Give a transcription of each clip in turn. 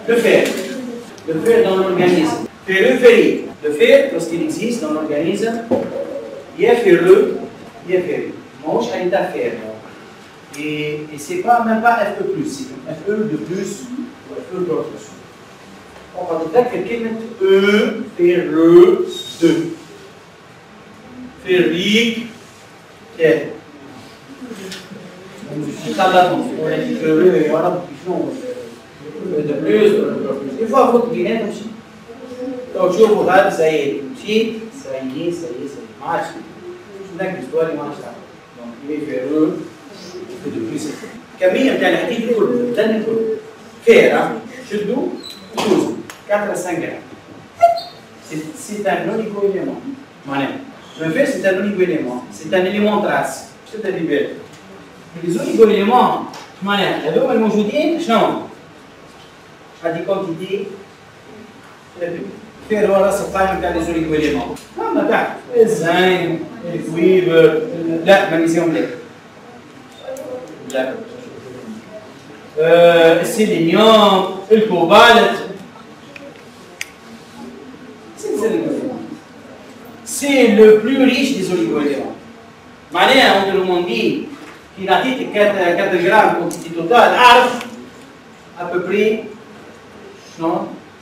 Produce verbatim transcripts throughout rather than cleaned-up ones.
Le fer. Le fer dans l'organisme. Ferreux, ferré. Le fer, lorsqu'il existe dans l'organisme, il est ferreux, il est ferré. Mange à l'état fer. Et, et c'est pas même pas Fe plus, c'est Fe de plus ou Fe d'autre chose. On va dire que quelqu'un E, ferreux, deux. Ferrique, terre. Ça là, on a dit ferreux et voilà, de plus, il faut avoir de bien aussi. Donc, je vous dis, ça y est, petit, ça y est, ça y est, ça y est, marche. Je vous dis que l'histoire, il marche là. Donc, il est ferreux. كمية بتاع الحديد كله الدم كله فير شدوا دوزوا quatre à cinq grammes. C'est un oligo-élément. Le fer, c'est un oligo-élément. C'est un élément trace. C'est-à-dire les oligo-éléments, هذوما الموجودين شنو؟ هذه كونتيتي فير هو راس القائمة بتاع les oligo-éléments. أما تحت الزنك، الكويبر، لا مغنيسيوم لا. Euh, le sélénium, le cobalt. C'est le plus riche des oligo-éléments. Maintenant, on nous dit qu'il a dit quatre grammes de quantité totale, à peu près. Non?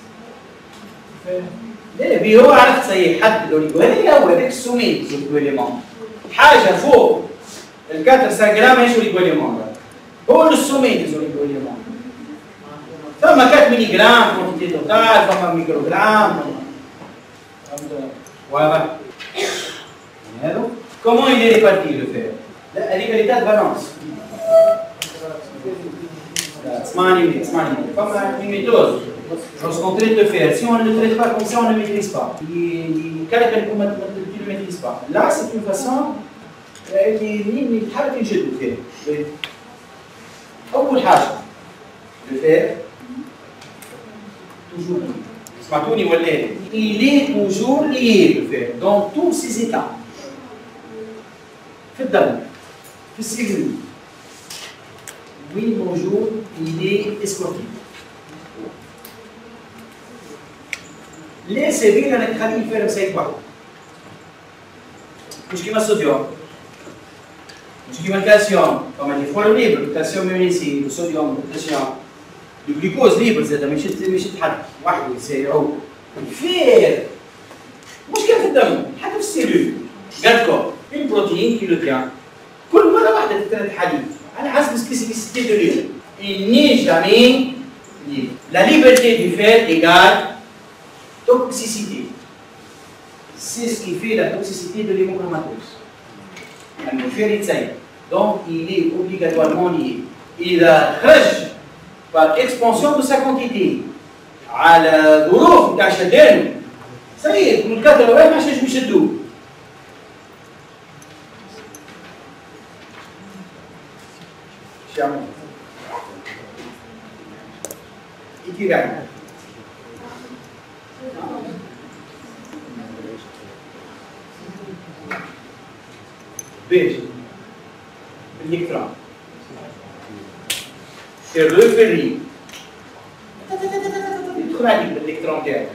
اللي هو عرف سيحدد الاوليغو هو هذاك السميد الاوليغو حاجه فوق ال أربعة خمسة جرام ماهيش اوليغو هو السميد الاوليغو ثم أربعة ملي جرام كونتيتي توتال ثم ميكرو جرام واضح هذا كومون il est réparti le fer هذيك l'état de balance اسمعني اسمعني فما une méthode. Lorsqu'on traite le fer, si on ne le traite pas comme ça, on ne le maîtrise pas. Tu ne le maîtrises pas. Là, c'est une façon اللي يتحرك يشد الفير. أول حاجة le fer toujours lié. سمعتوني ولا إيه؟ Il est toujours lié le fer dans tous ses états. في الدم، في السيلول. Oui, bonjour, il est escorté. ليه سبيل انك تخلي الفير مسيك واحد؟ مش كيما الصوديوم مش كيما الكالسيوم كما يدخلوا ليبر الكالسيوم يونيسي والصوديوم والبوتاسيوم الجلوكوز ليبر زاد مش مش يتحرك وحده يسيروا الفير مش كيف في الدم حتى في السيلول قال لكم البروتين كيلو جرام كل مره واحده تترد حديد على حسب سبيسيفيسيتي دو ليبر il n'est jamais libre. La liberté du fer égale toxicité. C'est ce qui fait la toxicité de l'hémochromatose. Le fer est sain. Donc, il est obligatoirement lié. Il خرج par expansion de sa quantité على ظروف نتاع شدانه. صحيح، من الكثرة واحد ما عادش يشدوه. ايش يعمل؟ يدير يعني. باش الالكترون سير لو فيري يدخل عليك الالكترون تاعك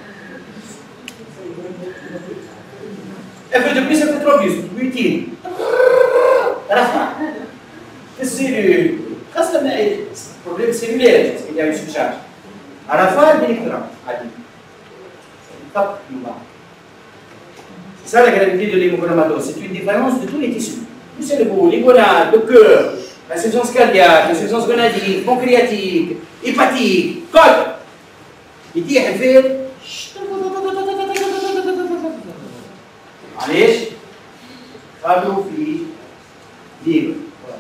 اف دو بليس اف تروبيوس بيوتين رفع في السيلول خاصة لما بروبليم سيلولير il y a une surcharge رفع الالكترون عادي طق من بعض. C'est ça la gravité de l'hémochromatose, c'est une différence de tous les tissus. Le cerveau, les gonades, le cœur, l'insuffisance cardiaque, l'insuffisance gonadique, pancréatique, hépatique, col. Il dit à faire. علاش؟ قالوا في ليبر.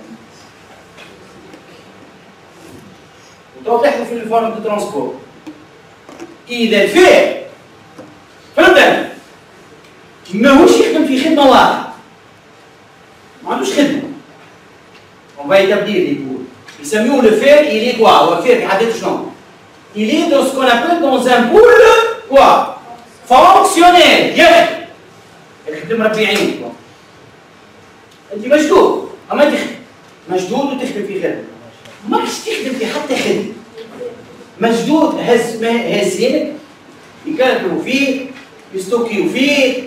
وتو تحكوا في الفورم دو ترانسبور. إذا الفير فهمت؟ ماهوش يخدم في خدمه واحده ما عندوش خدمه on va établir les cours يسميوه le fer il est quoi هو فير في حد ذاته شنو il est dans ce qu'on appelle dans un pool quoi fonctionnel يخدم يخدم ربي يعينك انت مشدود اما تخدم مشدود وتخدم في خدمه ماكش تخدم في حتى خدمه مشدود هز هزينك يكركبوا فيه يستوكيوا فيه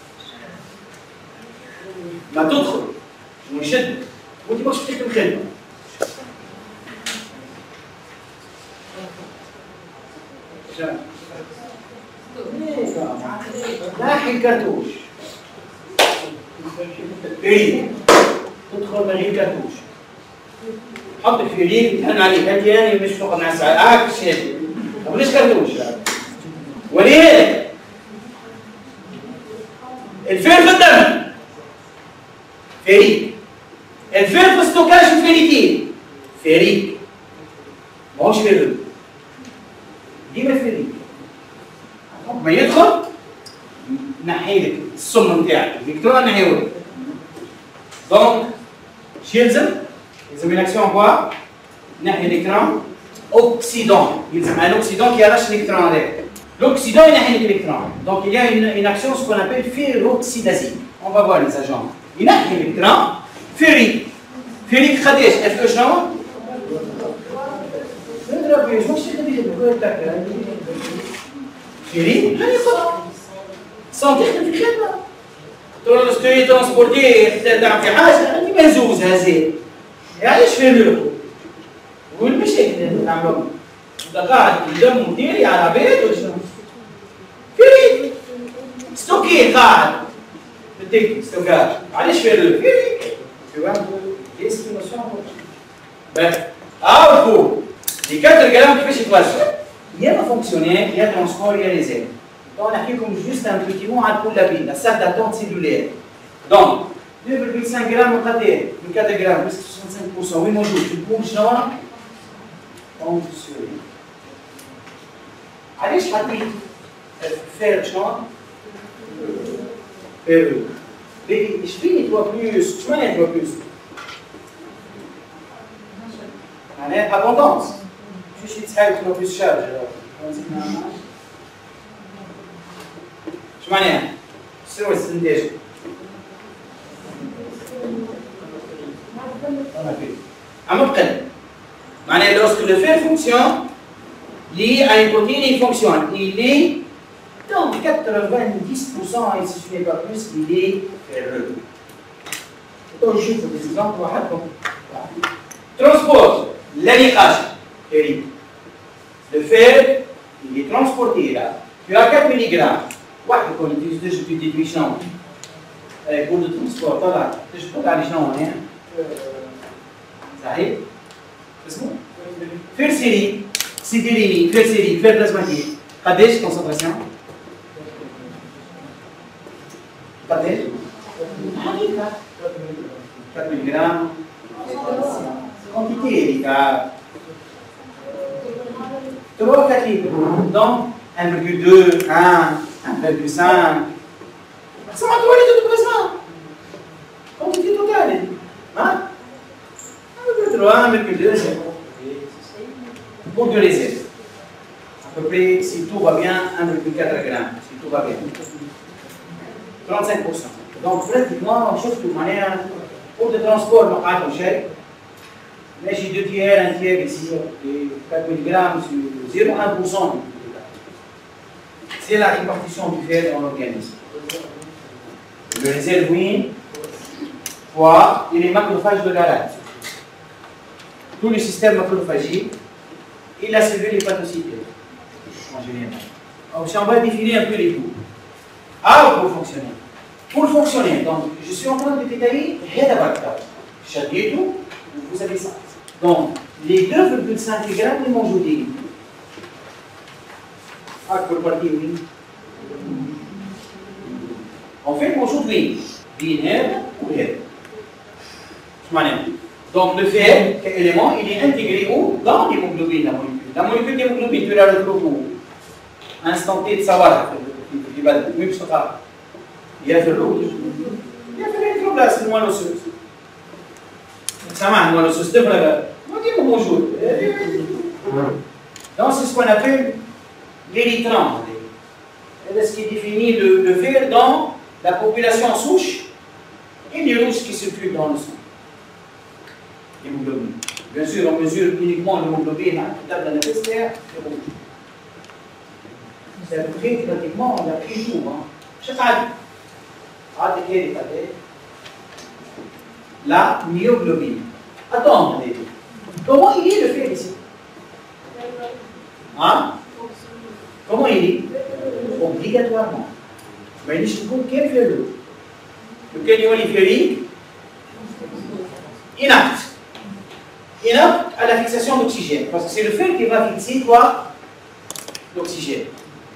ما تدخل ويشد وانت ماكش تكتب خدمه لاحي الكرتوش فريق تدخل من غير كرتوش حط الفريق تهن عليه هاتي يعني مش فوق الناس عاك الشيء طب ليش كرتوش وليه الفير في الدم فريق الفير في الستوكاج في الفيريتين فريق ماهوش فريق ديما فريق ما يدخل نحي لك السم نتاعك الالكترون نحيه لك دونك شو يلزم؟ يلزم une action quoi؟ نحي الالكترون اوكسيدون يلزم ان اوكسيدون كي يرش الالكترون هذاك l'oxydant ينحي لك الالكترون دونك il y a une, une action ce qu'on appelle ferroxydazine on va voir les agents ينحي الالكترون فيريك فيريك قداش؟ اف او شنو؟ اضرب ايش ماكش تخدم فيريك هاني خذ صام تخدم في خدمه ترونسكري ترونسبورتي تعمل في حاجه انت مهزوز هزيل علاش فيريك والمشاكل اللي نعملهم انت قاعد الدم مديري على عباد ولا شنو؟ فيريك ستوكي قاعد بالتكنيك ستوكاج علاش فيريك؟ فيريك tu vois l'estimation bref output les quatre grammes كيفاش يتوزع يا ما فونكسيونير يا ترانسبور يا ريزيرف دونك نحكي لكم جوست ان بيتي مو على الكولابين لا سال داتونت سيلولير دونك deux virgule cinq grammes قداش من quatre grammes plus soixante-cinq pour cent وين موجود في البوم شنو فونكسيونير علاش حطيت فير شنو فير je finis toi plus, tu m'en toi plus. معناها abondance. شو شي تحاول تكون plus charge. شو معناها؟ شنو الاستنتاج؟ عم بقل. معناها lorsque le fer fonctionne, lié à une protéine, il fonctionne. Il est dans quatre-vingt-dix pour cent, et si ce n'est pas plus, il est ferreux. Donc, je vous des exemples. Transport, l'aniqage, le fer, il est transporté là. Tu as quatre milligrammes. واحد يكون يدير في ديفيشن يقول له ترانسبور طلع تشبط على شنو هنا صحيح اسمه فير سيري سيديريني فير سيري فير بلازماتيك قداش كونسنتراسيون قداش حقيقة quatre milligrammes quantité هذيك trois quatre litres donc un virgule deux un un virgule cinq ça m'a donné tout besoin quantité totale hein un virgule trois un virgule deux c'est bon pour de réserve à peu près si tout va bien un virgule quatre grammes si tout va bien trente-cinq pour cent donc pratiquement شفتوا معناها pour le transport ما قعدوا شيء ماشي deux tiers un tiers ici quatre milligrammes sur zéro virgule un pour cent. C'est la répartition du fer dans l'organisme. Le réservoir fois et les macrophages de la rate. Tout le système macrophagique et la cellule hépatocytaire en général. Alors, on va définir un peu les coûts. Ah, pour fonctionner. Pour fonctionner, donc je suis en train de détailler Hedabacta. Chaditou, vous savez ça. Donc, les deux virgule cinq grammes de monjodine. أكبر بارتي وين؟ En fait, موجود وين؟ بين هذا وهذا. شو معناه؟ Donc le fer, élément, il est intégré où? Dans l'hémoglobine, la molécule. La molécule d'hémoglobine, tu la retrouves où? Instant T de savoir. Il va oui, parce que il y a le rouge. Il y a le électroblast, le moelle osseuse. Ça marche, le moelle osseuse, c'est vrai. Moi, dis-moi bonjour. Donc c'est ce qu'on appelle l'érythrin. C'est ce qui définit le, le fer dans la population souche et les rouges qui circulent dans le sang. Hémoglobine. Bien sûr, on mesure uniquement l'hémoglobine à la table anniversaire, c'est rouge. C'est à peu près pratiquement, on a pris tout. Chaque année, regardez, la myoglobine. Attendez, comment il est le fait ici? Hein? Comment il est? Obligatoirement. Mais il faut quel fait le? Lequel est ferrique? Inapte. Inapte à la fixation d'oxygène. Parce que c'est le fer qui va fixer quoi? L'oxygène.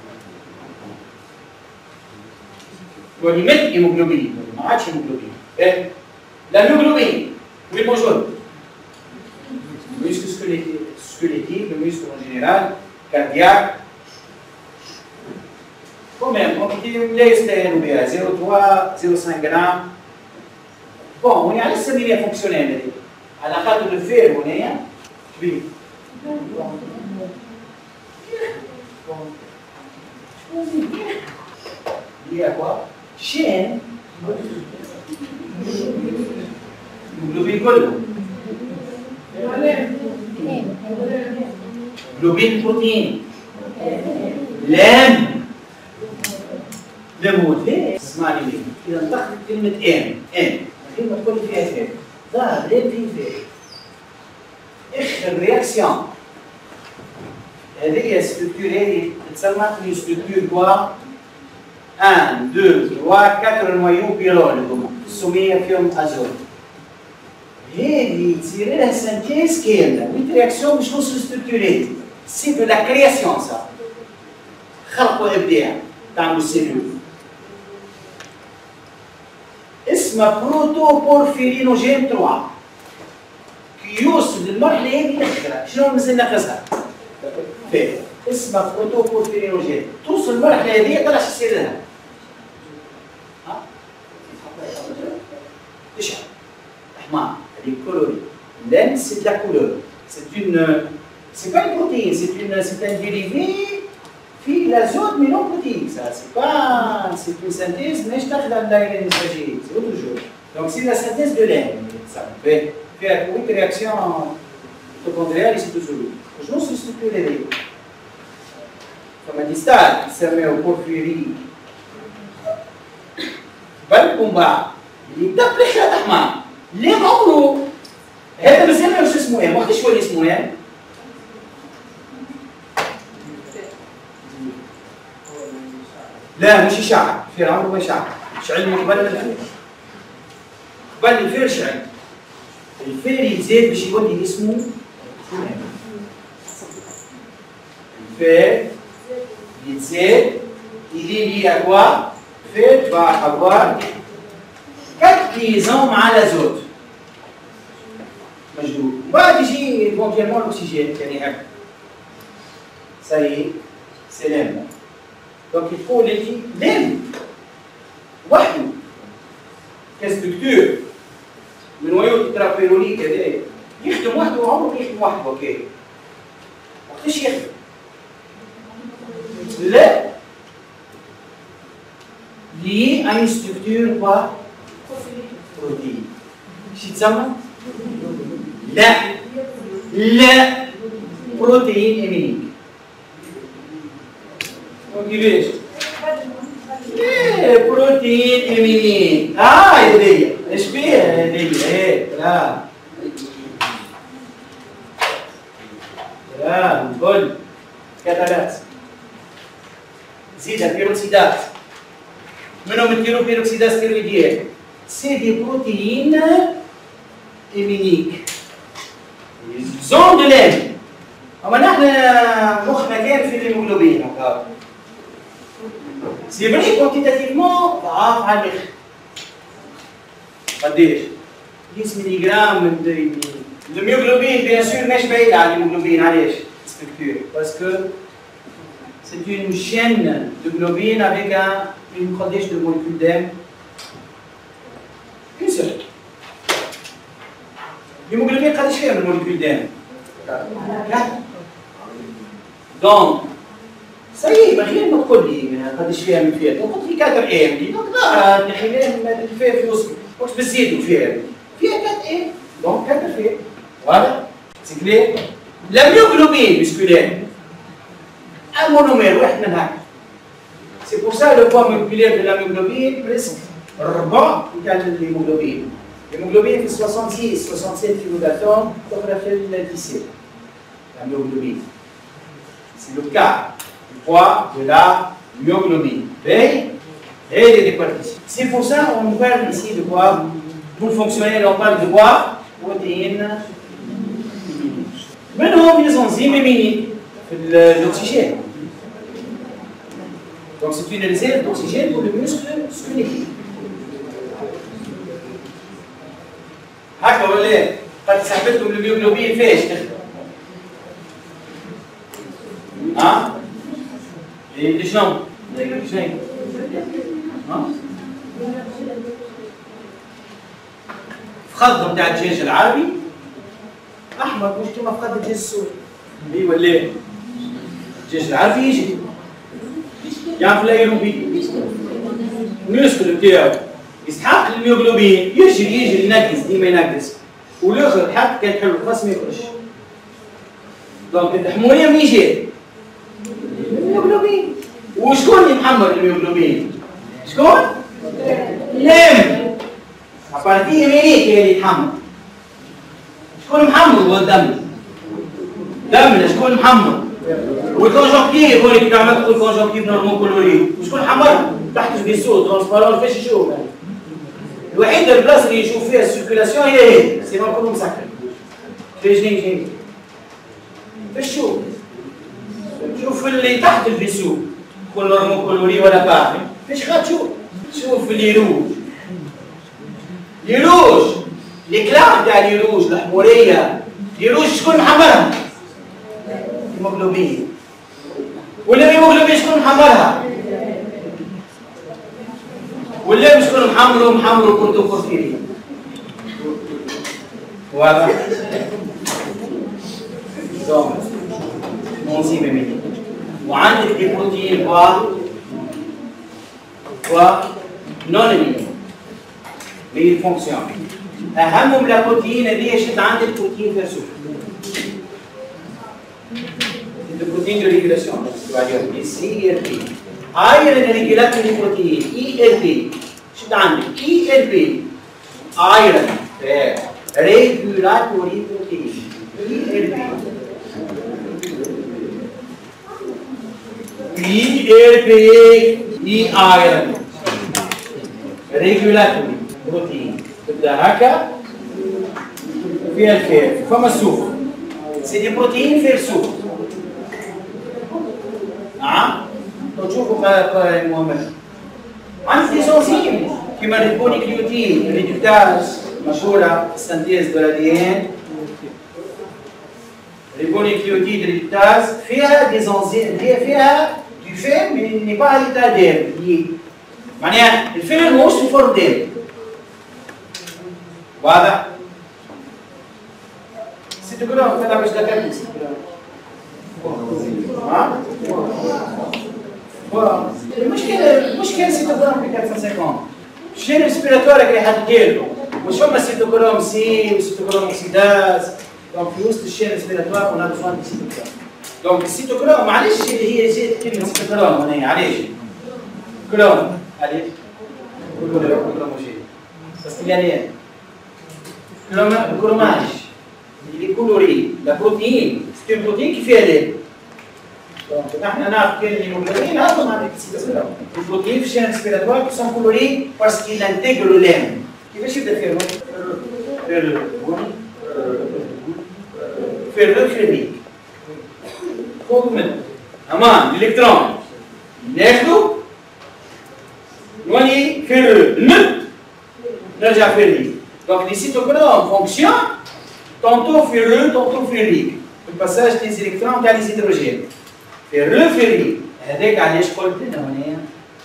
On y met l'hémoglobine. On a l'hémoglobine. La myoglobine, oui, mon jaune. Le muscle squelettique, squelettique, le muscle en général, cardiaque. Quand même, on dit l'E zéro virgule trois, zéro virgule cinq grammes. Bon, on est à l'assembly fonctionnelle. À la carte de fer, on est. Oui. Il y a quoi? Chaîne. Globine quoi? Globine protéine. Lemme. لموت اسمعني لي اذا انطقت كلمه ان ان غير ما تقول لي فيها فيه ظاهر لين في فيه اخر رياكسيون هذه هي ستركتور هذه تسمى لي ستركتور كوا واحد اثنين ثلاثة أربعة نويو بيرول هما سميه فيهم ازول هذه تصير لها سانتيز كامله ويت رياكسيون مش نص الستركتور هذه سي دو لا كرياسيون صح خلق وابداع تعملوا السيلول اسمه بروتوبورفيرينوجين ثلاثة كي يوصل للمرحله هذه الاخيره شنو مازال ناقصها؟ فيه اسمه بروتوبورفيرينوجين توصل للمرحله هذه طلع شو يصير لها؟ ها؟ تشعل احمر هذه كولوري لان سي لا كولور سي اون سي با une protéine c'est une c'est un dérivé في l'azote mais non protéine ça c'est pas c'est une synthèse mais je t'attends dans l'air c'est autre chose donc c'est la synthèse de l'air ça fait faire une réaction mitochondriale et cytosolique je me suis structuré comme distal qui s'appelle au porphyrie بالكومبا اللي يبدا بالحياه احمر اللي عمره هذا مازال واش اسمه ايه وقتاش هو اللي اسمه ايه لا مش يشعل الفير عمره ما يشعل شعل من قبل الفير قبل الفير شعل الفير يزيد باش يولي اسمه الفير يزيد يلي لي اكوا فير va avoir quatre liaisons مع الازوت مجدود بعد يجي ايفونتيالمون الاكسجين يعني هكا سي سي لام دونك يكون اللي لام وحده كستركتور من نويو ترابيرونيك هذايا يخدم وحده وعمره يخدم وحده هكا وقتاش يخدم؟ لا lié à une structure quoi? Protéine. شو تسمى؟ لا لا بروتين امينيك. ما كيفاش؟ لا بروتين امينيك. اه هذيا ايش بيها هذيا؟ ايه لا لا نقول كتالات زيد البيروكسيدات منهم التيروبيروكسيدات ستيرويديات سي دي بروتيين امينيك زون دو لام اما نحن مخنا كان في الهيموغلوبين هكا سي فري كونتيتاتيفمون ضعاف على الاخر قداش؟ عشرة ملي جرام من الهيموغلوبين بيان سور ماهيش بعيد على الهيموغلوبين علاش؟ ستركتور باسكو c'est une chaîne de globine avec un, une codèche de molécules d'M. Une seule. L'hémoglobine, quelle est la molécule d'M? quatre. Donc, ça y est, rien ne peut dire quelle est la molécule. Donc, on a quatre M. Donc, là, on a fait un peu de zéro. Donc, c'est zéro. Il y a quatre M. Donc, quatre faits. Voilà. C'est clair? La myoglobine musculaire, un monomère واحد من هكا. C'est pour ça le poids moléculaire de la myoglobine presque ربع كان l'hémoglobine. L'hémoglobine في soixante-six soixante-sept kilodaltons تخرج في الديسيل. La myoglobine. C'est le cas du poids de la myoglobine. Et les répartitions. C'est pour ça qu'on parle ici de quoi? Pour fonctionner, on parle de quoi? Protéines. منهم les enzymes éminées في l'oxygène. Donc c'est une réserve d'oxygène pour le muscle squelettique. هكا ولا قد سحبت لكم الميوغلوبين فاش تخدم؟ ها؟ اللي شنو؟ شنو؟ ها؟ فخذ نتاع الدجاج العربي احمر مش كيما فخذ الدجاج السوري. اي ولا الدجاج العربي يجي يعرف الايروبي الميوسكل نتاعو يسحق الميوغلوبين يجري يجري ينقص ديما ينقص والاخر حتى كان حلو الخاص ما يخرجش. دونك الحمويه منين جات؟ الميوغلوبين. وشكون اللي محمر الميوغلوبين؟ شكون؟ لام. ابارتي يمينيك هي اللي تحمر. شكون محمر هو الدم؟ دمنا شكون محمر؟ والكونجونكتيف هو اللي تعمل تقول كونجونكتيف نورمال كولوري، وشكون حمر؟ تحت الفيسو ترونسبارون فاش يشوف؟ الوحيدة البلاصة اللي يشوف فيها السيركيلاسيون هي هي، سينو كله مسكر. فاش جاي جاي؟ فاش تشوف؟ شوف اللي تحت الفيسو كل نورمال كولوري ولا باغي، فاش غا تشوف؟ شوف اللي روج. لي روج، لي كلام تاع لي روج الحمورية، لي روج شكون محمرها؟ هيموغلوبين. ولا الهيموغلوبين شكون محمرها؟ ولا مش شكون محمرو محمرو كنتو بورفيري. واضح؟ دونك منظيم ميمي. وعندك دي بروتين و و نون ميمي. لي فونكسيون. أهمهم لا بروتين اللي هي شد عندك بروتين فيرسو. Le protéine de régulation, tu vas dire ici I R P. Iron régulateur des protéines, I R P. شد عندك I R P. Iron regulatory protein. I R P. I R P I iron. Regulatory protein. تبدا هكا فيها الفير فما السوق. سي دي بروتين فيها السوق. نعم تشوفوا المهمات. عندك دي زونزيم كيما الريبونيكليوتيد الريدكتاز مشهوره السنتيز دو الدي ان. الريبونيكليوتيد الريدكتاز فيها دي زونزيم هي فيها دو فير مي ني با ليتا دير معناها الفير ماهوش في فورم دير. واضح؟ سيتوكروم انا باش ذكرت سيتوكروم. ها؟ المشكلة المشكلة سيتوكروم في أربعمية وخمسين. الشين ريسبيراتوار اللي حديرو مش فما سيتوكروم سي وسيتوكروم اوكسيداز. دونك في وسط الشين ريسبيراتوار اون ا بوزوان دو سيتوكروم. دونك السيتوكروم معليش هي جات كلمة سيتوكروم هنا علاش؟ كروم علاش؟ كروم وشي بس يعني كروم كروماج اللي كولوري لا بروتين سي اون بروتين كي فيها ليل. دونك نحن نعرف كاين الهيموغلوبين هذا معناتها السيتوكروم. البروتين في الشين ريسبيراتوار كي سون كولوري باسكو انتيغرو لام. كيفاش يبدا فيهم؟ فير فير الخليك. فوق منه. امان الالكترون ناخذو نولي فير نت نرجع فير لي. دونك لي سيتوكروم فونكسيون tantôt ferreux, tantôt ferrique. Le passage des électrons تاع les hydrogènes. ferreux ferrique. هذاك علاش قلت لنا هنا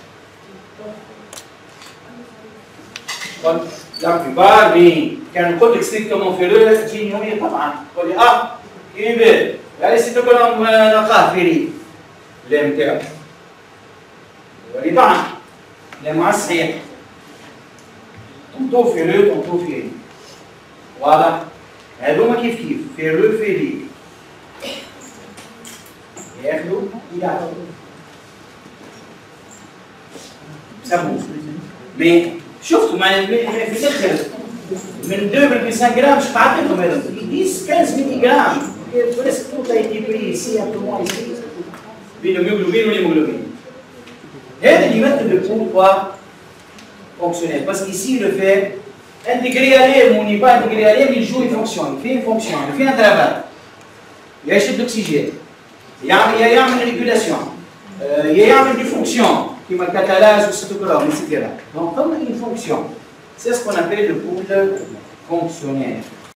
قلت لا كبار مي كان نقول لك ستريكتومون فيرو تجيني يوميا طبعا تقول لي اه كيف بال لا سيتوكروم نلقاه فيري لا نتاعو ولي طبعا لا مع الصحيح tantôt ferreux tantôt ferrique. واضح؟ هذوما كيف كيف فيرو فيري ياخذوا يعطوا سموه مي شفتوا مع في الاخر من اثنين فاصلة خمسة جرام مش تعطيهم هذا خمسة عشر ملي جرام presque tout a été pris ici un peu moins ici بالهيموجلوبين والهيموجلوبين هذا اللي يمثل le poids fonctionnel parce qu'ici le fait intégrer à l'air ou n'est pas intégrer à l'air il joue une fonction il fait une fonction il fait un travail يشد l'oxygène يعمل يعمل régulation يعمل des fonctions كما الكتالase والcytochrome et cetera donc comme une fonction c'est ce qu'on appelle le pool fonctionnel